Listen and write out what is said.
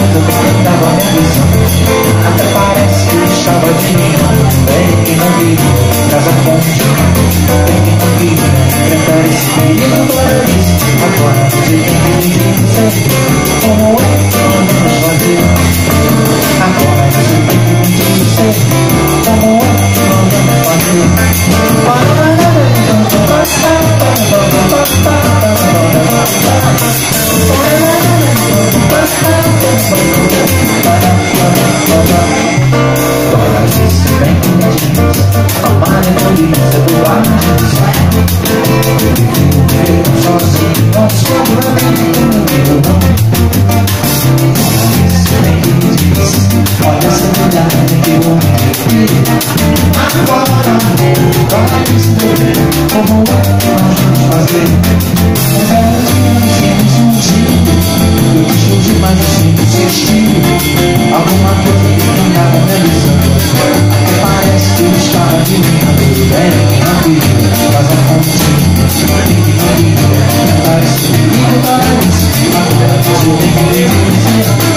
Eu tava analisando, até parece que eu estava adivinhando. Bem que não vi, casa fonte. Bem que não vi, enfrentar esse perigo para isso. Agora você tem que me dizer como é que vamos fazer. Agora você tem que me dizer como é que vamos fazer. Agora você vem que me diz, amar é polícia do ar de desar. Eu vivo sozinho, não sou problema não. Agora você vem que me diz, olha essa verdade que eu me refiro. Agora descobrir como é que nós vamos fazer. Um belo dia nos temos um dia, eu deixo demais assim do seu estilo. Alguma coisa que eu andava analisando, até parece que eu estava adivinhando. Bem, não vi, faz a pontinha, tem que não vi, parece que eu para isso. Agora você tem que me dizer